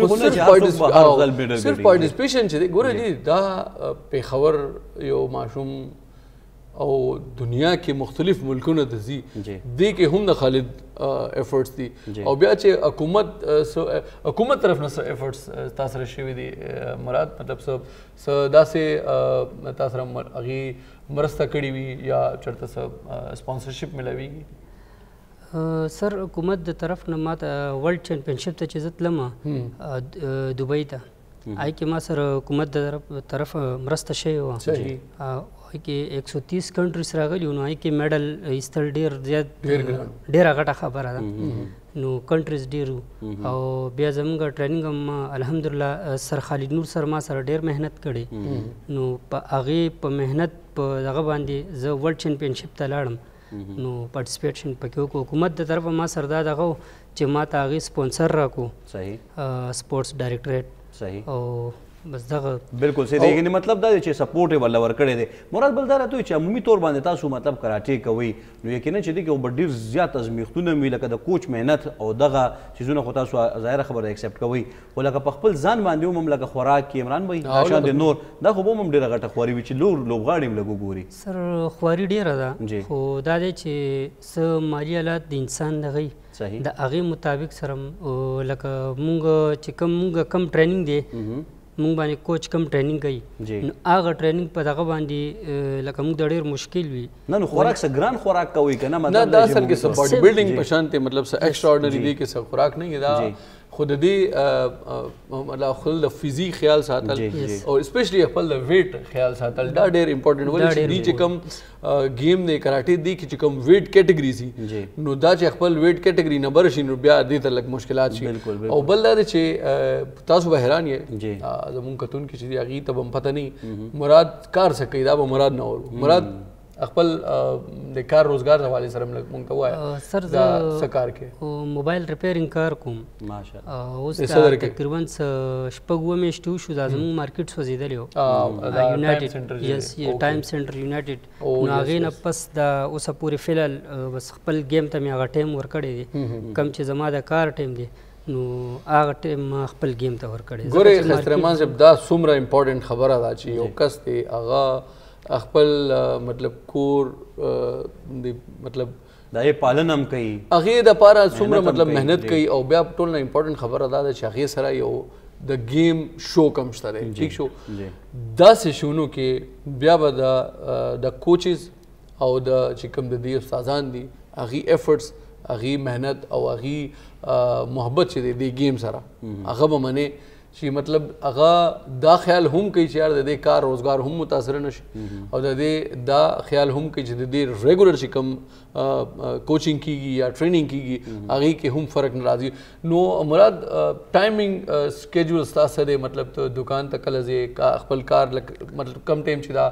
صرف پارټیسپیشن چې دی ګوره جی دا پېښور یو ماشوم او دنیا کې مختلف ملکونو ته ځي دې کې هم د خالد ایفرټس دي او بیا چې حکومت حکومت طرف نه څه ایفرټس تا سره شوي دي مراد مطلب څه داسې تا سره هغې مرسته کړې وي یا چېرته څه سپانسرشپ میلاویږي سر حکومت د طرف نه ما ته ورلډ چیمپئنشپ ته چې زه تلم دوبۍ ته هغې کې ما سره حکومت د طرف مرسته شوې وه کې ایک سو تیس کنټریز راغلي نو هغې کې میډل ایستل ډېر زیات ډېره غټه خبره ده نو کنټریز ډېر او بیا زموږ ټریننګ هم الحمدلله سر خالد نور سر ما سره ډېر محنت کړې نو په هغې په محنت په دغه باندې زه ورلډ چمپینشپ ته لاړم نو پارټیسپیټشن پکې وکړو. حکومت د طرفه ما سره دا دغه و چې ما ته هغې سپونسر راکړو صحیح سپورټس ډایرکټریټ صحیح او بس دغه بالکل صحیح دی. یعنې مطلب دا دی چې سپورټ یې ورله ورکړی دی. مراد بل دا راته وایي چې عمومي طور باندې تاسو مطلب کراټې کوئ نو یقینا چې دی کې به ډېر زیات ازمیښتونه وي لکه د کوچ محنت او دغه څیزونه خو تاسو ظاهره خبره ایکسپټ کوئ خو لکه په خپل ځان باندې هم لکه خوراک کې عمران بھائی دا شان د نور دا خو به هم ډېره غټه خواري وي چې لور لوبغاړي هم لږ وګوري. سر خواري ډېره ده خو دا دی چې څه مالي حالات د انسان دغه صحیح د هغې مطابق سره لکه مونږ چې کوم مونږ کم ټریننګ دی مونږ باندې کوچ کم ټریننګ کوي نو هغه ټریننګ په دغه باندې لکه مونږ د ډېر مشکل وي نه نو خوراک څه ګران خوراک کوئ که نه نه دا اصل کې څه باډي بلډینګ په شان ته مطلب څه ایکسټراډنري دی کې څه خوراک نه دا خود دې مطلب خپل د فزیک خیال ساتل او اسپیشلی خپل د ویټ خیال ساتل دا ډېر امپورټنټ ولې چې دې چې کوم گیم دی کراټې دی چې کوم ویټ کیټګری سي نو دا چې خپل ویټ کیټګری نمبر شي نو بیا دې ته لږ مشکلات شي او بل دا چې تاسو به حیران یې زمونږ کتون کې چې هغې ته به هم پته نه مراد کار څه کوي دا به مراد نه ول مراد خپل د کار روزګار حواله سره مونږ ته وایه سر دا څه کار کې موبایل ریپیرینګ کار کوم ماشاءالله اوس تقریبا شپږ اووه میاشتې وشو دا زموږ مارکیټ سوځېدلی و یونایټډ یس ټایم سینټر یونایټډ نو هغې نه پس دا اوسه پورې فی الحال بس خپل گیم ته مې هغه ټایم ورکړی دی کم چې زما د کار ټایم دی نو هغه ټایم ما خپل گیم ته ورکړی. ګورې ښایسته رحمان صاحب دا څومره امپورټنټ خبره ده چې یو کس دی هغه خپل مطلب کور مطلب دا یې پالنه هم کوي هغې دپاره څومره مطلب محنت کوي او بیا ټول نه امپورټنټ خبره دا ده چې هغې سره یو د گیم شو کم شته دی ټیک شو داسې شونو کې بیا به د د کوچز او د چې کوم د دې استادان دي هغې ایفرټس هغې محنت او هغې محبت چې دی د گیم سره هغه به منې چې مطلب هغه دا خیال هم کوي چې یار د دې کار روزګار هم متاثر نه شي او د دې دا خیال هم کوي چې د دې ریګولر چې کوم کوچنګ کیږي یا ټریننګ کیږي هغې کې هم فرق نه راځي. نو مراد ټایمنګ سکیجول ستاسو دی مطلب ته دکان ته کله ځې خپل کار مطلب کم ټایم چې دا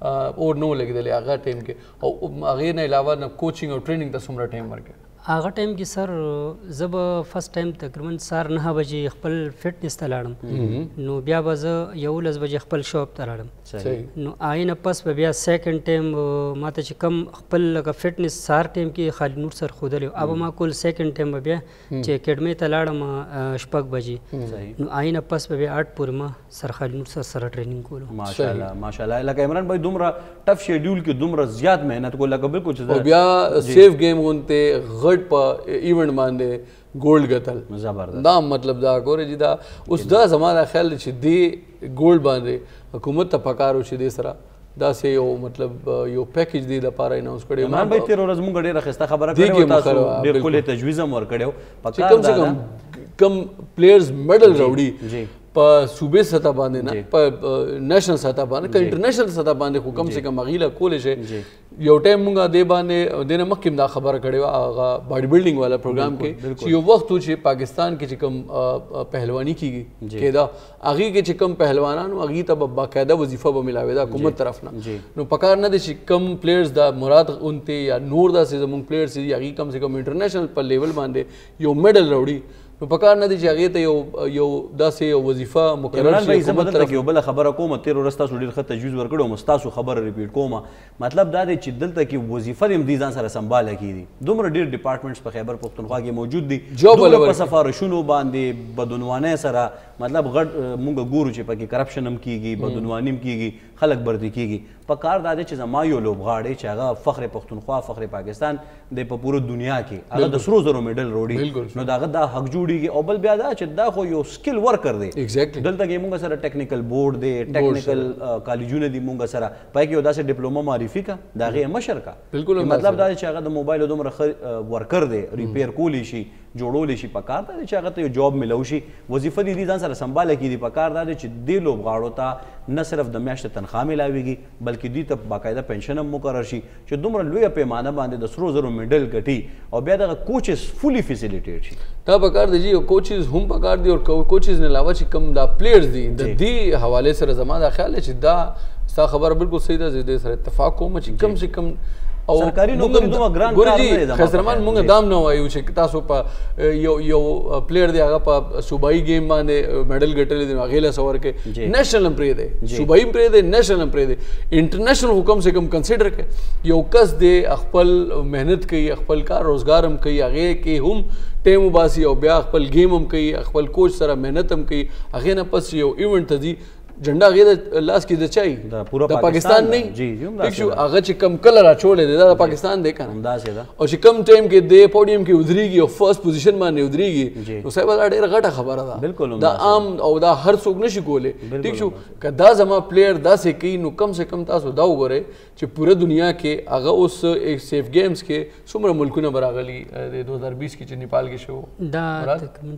اور نو لګېدلی هغه ټایم کې او هغې نه علاوه نه کوچنګ او ټریننګ ته څومره ټایم ورکوي؟ هغه ټایم کې سر زه به فرست ټایم تقریبا سهار نهه بجې خپل فټنس ته لاړم نو بیا به زه یولس بجې خپل شاپ ته لاړم نو هغې نه پس به بیا سیکنډ ټایم ما ته چې کم خپل لکه فټنس سهار ټایم کې خالد نور سر ښودلی و هغه ما کول سیکنډ ټایم به بیا چې اکیډمۍ ته لاړم شپږ بجې نو هغې نه پس به بیا اټ پورې ما سر خالد نور سر سره ټریننګ کولو. ماشاءالله ماشاءالله لکه عمران بھائی دومره ټف شیډیول کې دومره زیات محنت کول لکه بالکل چې بیا سیف گیم غونته په ایونټ باندې ګولډ ګټل زبردست دا مطلب دا ګورې چې دا اوس دا زما دا خیال دی چې دې ګولډ باندې حکومت ته پکار و چې دې سره داسې یو مطلب یو پیکیج دی دپاره اناونس کړی عمران بھائی تېره ورځ مونږ ډېره ښایسته خبره کړې وه تاسو ډېر ښکلی تجویز هم ورکړی و چې کم سے کم کم پلیئرز میډل راوړي په صوبې سطح باندې نه په نیشنل سطح باندې که انټرنیشنل سطح باندې خو کم سے کم هغې له کولی شي. یو ټایم مونږ دې باندې دې نه مخکې دا خبره کړې وه هغه باډي بلډینګ والا پروګرام کې چې یو وخت و چې پاکستان کې چې کوم پهلواني کېږي کېده هغې کې چې کوم پهلوانان و هغې ته به باقاعده وظیفه به ملاوېده حکومت طرف نه نو پکار نه دی چې کم پلیئرز دا مراد اونته یا نور داسې زموږ پلیئرز دي هغې کم سے کم انټرنیشنل په لیول باندې یو میډل راوړي نو پکار نه دی چې هغې ته یو یو داسې یو وظیفه مقرر شي. زه به دلته کې یو بله خبره کوم تېره ورځ تاسو ډېر ښه تجویز ورکړی وم ستاسو خبره ریپیټ کوم مطلب دا دی چې دلته کې وظیفه دې هم دوی ځان سره سنباله کړي دومره ډېر ډپارټمنټس په خیبر پښتونخوا کې موجود دي دومره په سفارشونو باندې بدعنوانۍ سره مطلب غټ مونږ ګورو چې پکې کرپشن هم کېږي بدعنواني هم کېږي خلک بردي کېږي. په کار دا دی چې زما یو لوبغاړی چې هغه فخر پښتونخوا فخر پاکستان دی په پوره دنیا کې هغه د سرو زرو میډل وروړي نو د هغه دا حق جوړېږي او بل بیا دا چې دا خو یو سکل ورکر دی دلته کې مونږ سره ټیکنیکل بورډ دی ټیکنیکل کالجونه دي مونږ سره پای کې یو داسې ډپلوما معرفي کا د هغې مشر کا مطلب دا دی چې هغه د موبایل دومره ښه ورکر دی ریپیر کولی شي جوړولی شي په کار دا دی چې هغه ته یو جاب میلو شي وظیفه دې دي ځان سره سنباله کړي په کار دا دی چې دې لوبغاړو ته نه صرف د میاشتې تنخوا میلاویږي بلکې دوی ته باقاعده پنشن هم مقرر شي چې دومره لویه پیمانه باندې د سرو زرو میډل ګټي او بیا دغه کوچز فولي فیسیلیټیټ شي. دا پکار دی چې کوچز هم پکار دي او کوچز نه علاوه چې کوم دا پلیئرز دي د دې حوالې سره زما دا خیال دی چې دا ستا خبره بالکل صحیح ده زه دې سره اتفاق کوم چې کم سے کم او سرکاري نوکري دومره ګران کار نه دی. خیر رحمان مونږ دام نه وایو چې تاسو په یو یو پلیئر دی هغه په صوبایي گیم باندې میډل ګټلی دی هغې له سور کې نیشنل هم پرې دی صوبایي هم پرې دی نیشنل هم پرې دی انټرنیشنل خو کم سے کم کنسیډر کړي یو کس دی خپل محنت کوي خپل کار روزګار هم کوي هغې کې هم ټیم وباسي او بیا خپل گیم هم کوي خپل کوچ سره محنت هم کوي هغې نه پس یو ایونټ ته ځي جنډا هغې د لاس کې د چای د پاکستان نه ټیک شو هغه چې کم کله راچولی دی دا د پاکستان دی که نه او چې کم ټایم کې دی پوډیم کې ودرېږي او فرسټ پوزیشن باندې ودرېږي نو صاحب دا ډېره غټه خبره ده دا عام او دا هر څوک نشي کولی ټیک شو که دا زما پلیئر داسې کوي نو کم سے کم تاسو دا وګورئ چې پوره دنیا کې هغه اوس سیف گیمز کې څومره ملکونه به راغلي د دو هزار بیس کې چې نیپال کې شو دا تقریبا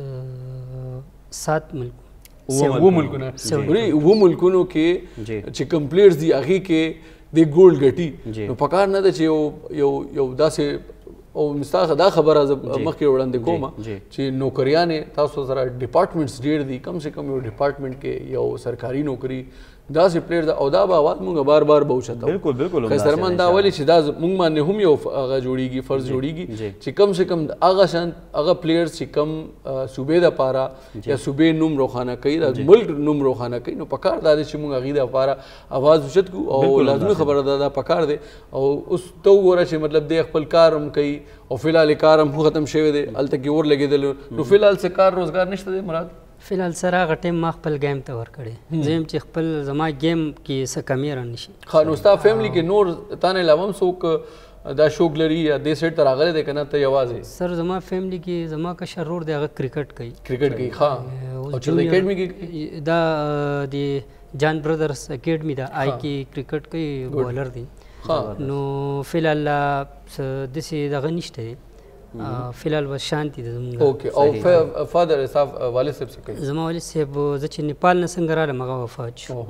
سر سات ملک و ملکونه و ملکونو کې چې کم پلیئرز دي هغې کې د ګولډ ګټي نو پکار نه ده چې یو یو یو داسې او مستا دا خبره زه مخکې وړاندې کومه چې نوکریانې تاسو سره ډپارټمنټس ډېر دي کم سے کم یو ډپارټمنټ کې یو سرکاري نوکري داسې پلیئر ده او دا به اواز مونږ بار بار به اوچتو بالکل بالکل خیسترمن دا ولې چې دا مونږ باندې هم یو هغه جوړیږي فرض جوړیږي چې کم سے کم هغه شان هغه پلیئرز چې کم صوبې دپاره یا صوبې نوم روښانه کوي د ملک نوم روښانه کوي نو پکار دا دی چې مونږ هغې دپاره اواز اوچت کړو او لازمي خبره ده دا پکار دی او اوس ته وګوره چې مطلب دی خپل کار هم کوي او فلحال یې کار هم ختم شوی دی هلته کې اور لګېدلی نو فلحال څه کار روزګار نشته دی مراد فلحال سره هغه ټایم ما خپل گیم ته ورکړی زه یم چې خپل زما گیم کې څه کمی رانشي ښه نو ستا فیملی کې نور تا نه علاوه هم څوک دا شوق لري یا دې سیټ ته راغلی دی که نه ته یوازې سر زما فیملی کې زما کشر رور دی هغه کرکټ کوي کرکټ کوي ښه او چې اکیډمي کې دا د جان برادرز اکیډمي ده آی کې کرکټ کوي بولر دی نو فلحال داسې دغه نشته دی فلحال بس شانتي ده زموږ اوکې او فادر صاحب والد صاحب څه کوي زما والد صاحب زه چې نیپال نه څنګه رالم هغه وفات شو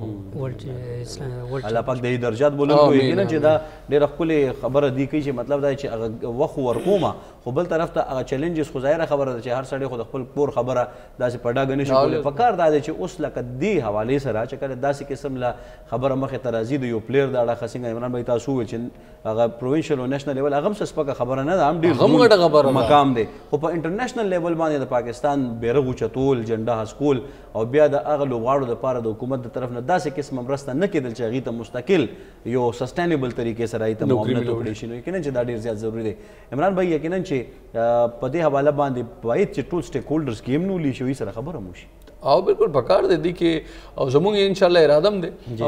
ورلډ الله پاک د درجات بولونکی یقینا چې دا ډېره ښکلې خبره دی کوي چې مطلب دا چې هغه وخت ورکومه خو بل طرف ته هغه چیلنجز خو ظاهره خبره ده چې هر سړی خو د خپل کور خبره داسې په ډاګه نشي کولی پکار دا دی چې اوس لکه دې حوالې سره چې کله داسې قسم له خبره مخې ته راځي د یو پلیئر د اړخه څنګه عمران بھائی تاسو وویل چې هغه پروینشل او نیشنل لیول هغه هم څه سپکه خبره نه ده هم ډېر مقام دی خو په انټرنیشنل لیول باندې د پاکستان بیرغ اوچتول جنډه هسکول او بیا د هغه لوبغاړو دپاره د حکومت د طرف نه داسې قسمه مرسته نه کېدل چې هغې ته مستقل یو سسټینیبل طریقې سره هغې ته معاملت وکړی شي نو یقینا چې دا ډېر زیات ضروري دی عمران بھائی یقینا چې په دې حواله باندې باید چې ټول سټیک هولډرز کې هم نو لی شي سره خبره مو شي او بالکل پکار دی دی کې او زموږ ان شاء الله اراده هم دی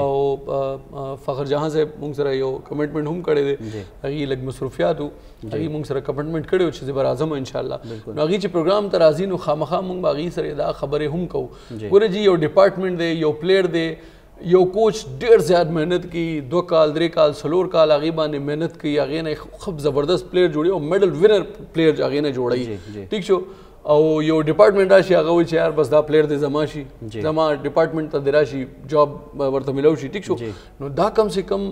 او فخر جهان صاحب موږ سره یو کمټمنټ هم کړی دی هغې لږ مصروفیات وو هغې موږ سره کمټمنټ کړی و چې زه به راځم ان شاء الله نو هغې چې پروګرام ته راځي نو خامخا موږ به هغې سره دا خبرې هم کوو ګوره جي یو ډپارټمنټ دی یو پلیئر دی یو کوچ ډېر زیات محنت کوي دوه کال درې کال څلور کال هغې باندې محنت کوي هغې نه خب زبردست پلیئر جوړي او میډل وینر پلیئر هغې نه جوړوي ټیک شو او یو ډپارټمنټ راشي هغه وایي چې یار بس دا پلیئر دی زما شي زما ډپارټمنټ ته دی راشي جاب ورته میلاو شي ټیک شو نو دا کم سے کم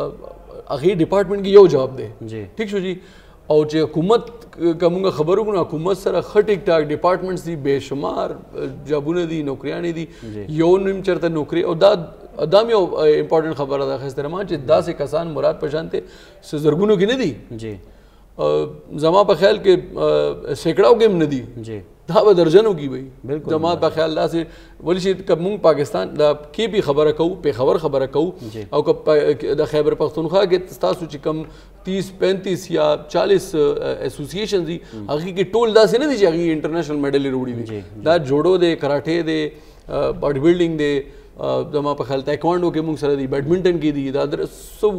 هغې ډپارټمنټ کې یو جاب دی ټیک شو جی او چې حکومت که موږ خبرو کړو حکومت سره ښه ټیک ټاک ډپارټمنټس دي بې شمار جابونه دي نوکریانې دي یو نیم چېرته نوکري او دا دا هم یو امپورټنټ خبره ده ښایسته رحمان چې داسې کسان مراد په شانتې څه زرګونو کې نه دي زما په خیال کې سیکړاو کې هم نه دي دا به درجنو کې وي زما په خیال داسې ولې چې که موږ پاکستان د کې بي خبره کوو پېښور خبره کوو او که د خیبر پښتونخوا کې ستاسو چې کم تیس پینتیس یا چالیس ایسوسیشن دي هغې کې ټول داسې نه دي چې هغې انټرنیشنل میډلې وروړي وي دا جوډو دی کراټې دی باډي بلډینګ دی زما په خیال تایکوانډو کې موږ سره دي بیډمنټن کې دي دا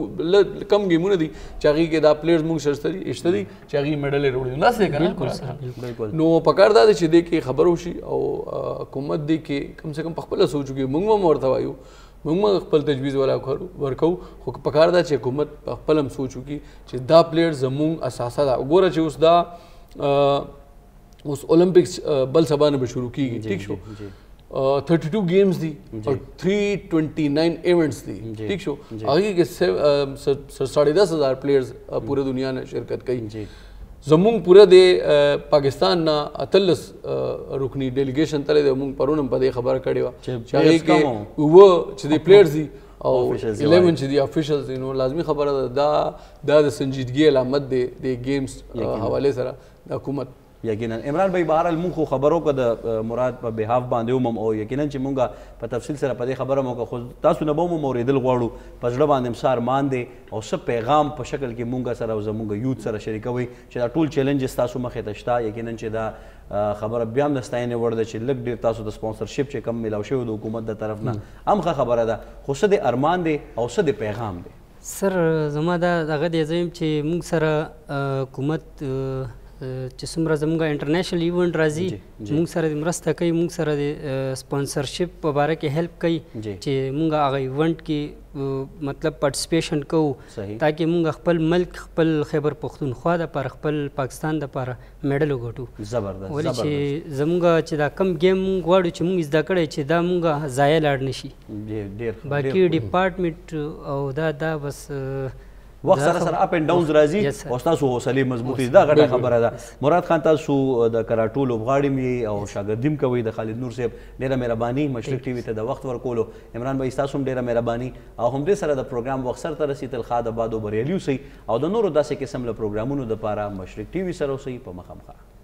څو کم ګیمونه دي چې هغې کې دا پلیئرز موږ سره دي اشته دي چې هغې میډلې وروړي داسې دی که نه نو پکار دا دی چې دې کې خبر وشي او حکومت دې کې کم سے کم په خپله سوچ وکړي موږ هم ورته وایو موږ هم خپل تجویز ولا ورکوو خو پکار دا چې حکومت په خپل هم سوچ وکړي چې دا پلیئر زموږ اساسه ده وګوره چې اوس دا اوس اولمپکس بل سبا نه به شروع کېږي ټیک شو تھرٹی ٹو گیمز دی اور تھری ٹوینٹی نائن ایونٹس دی ٹھیک شو آگے کے ساڑھے دس ہزار پلیئرز پورے دنیا نے شرکت کی زمونږ پوره د پاکستان نه اتلس رکنی ډیلیګیشن تللی دی مونږ پرون هم په دې خبره کړې وه چې هغې کې اووه چې د پلیئرز دي او eleven چې دی افیشلز نو لازمي خبره ده دا دا د سنجیدګۍ علامت دی د گیمز حواله سره د حکومت. یقینا عمران بھائی بهرحال مونږ خو خبرو که د مراد په بهاف باندې ومم او یقینا چې مونږه په تفصیل سره په دې خبره مو که خو تاسو نه به مو اورېدل غواړو په زړه باندې م سار مان دی او څه پیغام په شکل کې مونږ سره او زمونږ یوت سره شریکوئ چې دا ټول چیلنجز تاسو مخې ته شته. یقینا چې دا خبره بیا هم د ستاینې وړ ده چې لږ ډېر تاسو د سپانسرشپ چې کم میلاو شوی د حکومت د طرف نه هم ښه خبره ده خو څه د ارمان دی او څه د پیغام دی؟ سر زما دا دغه دی زه یم چې موږ سره حکومت چې څومره زموږ انټرنیشنل ایونټ راځي موږ سره د مرسته کوي موږ سره د سپانسرشپ په باره کې هیلپ کوي چې موږ هغه ایونټ کې مطلب پارټیسپیشن کوو تاکې موږ خپل ملک خپل خیبر پښتونخوا دپاره خپل پاکستان دپاره میډل وګټو. زبردست. ولې چې زموږ چې دا کم گیم موږ غواړو چې موږ زده کړی چې دا موږ ضایع لاړ نه شي. باقي ډپارټمنټ او دا دا بس وخت سره سره اپ اینډ ډاونز راځي او ستاسو حوصلې مضبوطې دا غټه خبره ده. مراد خان تاسو د کراټو لوبغاړي مې او شاګردیم کوئ د خالد نور صاحب ډېره مهرباني مشرق ټي وي ته د وخت ورکولو. عمران بھائی تاسو هم ډېره مهرباني او همدې سره د پروګرام وخت سرته رسي تل ښاد آباد او بریالي اوسئ او د نورو داسې قسم له پروګرامونو دپاره مشرق ټي وي سره اوسئ په مخامخ.